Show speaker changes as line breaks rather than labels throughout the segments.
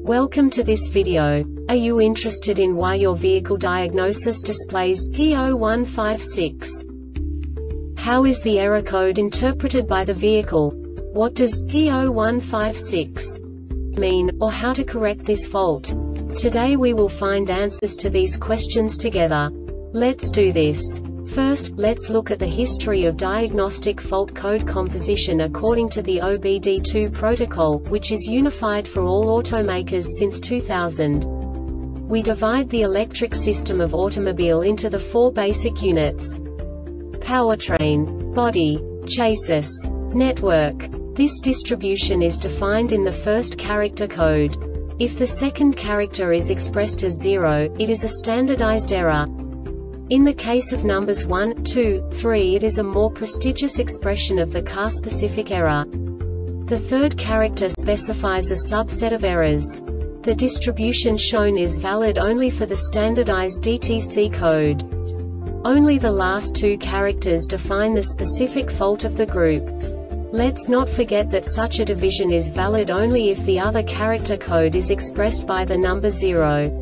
Welcome to this video. Are you interested in why your vehicle diagnosis displays P0156? How is the error code interpreted by the vehicle? What does P0156 mean, or how to correct this fault? Today we will find answers to these questions together. Let's do this. First, let's look at the history of diagnostic fault code composition according to the OBD2 protocol, which is unified for all automakers since 2000. We divide the electric system of automobile into the four basic units: powertrain, body, chassis, network. This distribution is defined in the first character code. If the second character is expressed as 0, it is a standardized error. In the case of numbers 1, 2, 3, it is a more prestigious expression of the car-specific error. The third character specifies a subset of errors. The distribution shown is valid only for the standardized DTC code. Only the last two characters define the specific fault of the group. Let's not forget that such a division is valid only if the other character code is expressed by the number 0.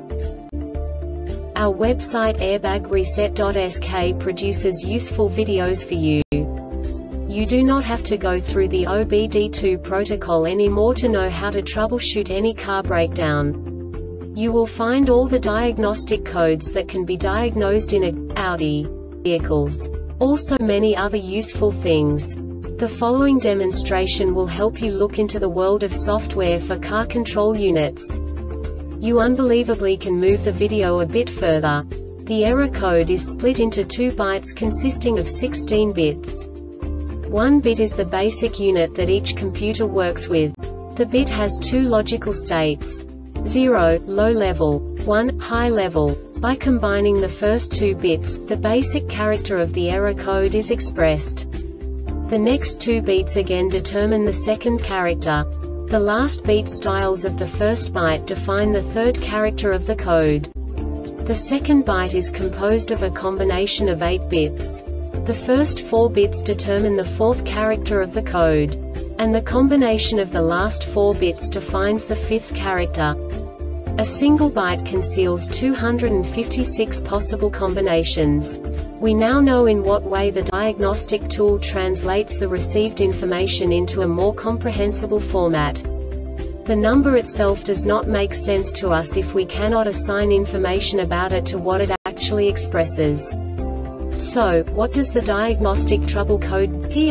Our website airbagreset.sk produces useful videos for you. You do not have to go through the OBD2 protocol anymore to know how to troubleshoot any car breakdown. You will find all the diagnostic codes that can be diagnosed in Audi vehicles. Also many other useful things. The following demonstration will help you look into the world of software for car control units. You unbelievably can move the video a bit further. The error code is split into 2 bytes consisting of 16 bits. 1 bit is the basic unit that each computer works with. The bit has 2 logical states: 0, low level, 1, high level. By combining the first 2 bits, the basic character of the error code is expressed. The next 2 beats again determine the second character. The last beat styles of the first byte define the third character of the code. The second byte is composed of a combination of 8 bits. The first 4 bits determine the fourth character of the code. And the combination of the last 4 bits defines the fifth character. A single byte conceals 256 possible combinations. We now know in what way the diagnostic tool translates the received information into a more comprehensible format. The number itself does not make sense to us if we cannot assign information about it to what it actually expresses. So, what does the diagnostic trouble code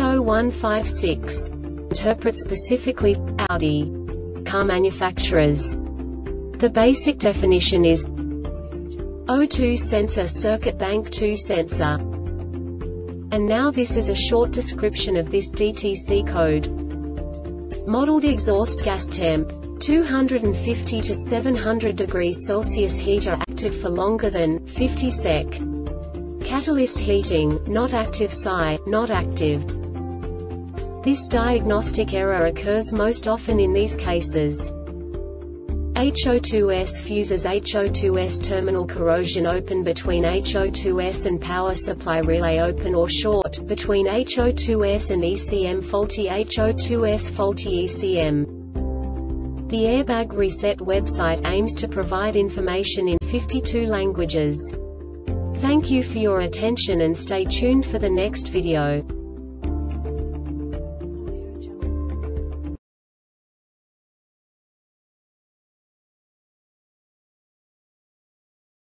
P0156 interpret specifically for Audi car manufacturers? The basic definition is O2 sensor circuit bank 2 sensor. And now this is a short description of this DTC code. Modeled exhaust gas temp 250 to 700 degrees Celsius heater active for longer than 50 sec. Catalyst heating not active. SI not active. This diagnostic error occurs most often in these cases: HO2S fuses, HO2S terminal corrosion open between HO2S and power supply relay open or short, between HO2S and ECM faulty, HO2S faulty ECM. The Airbag Reset website aims to provide information in 52 languages. Thank you for your attention and stay tuned for the next video.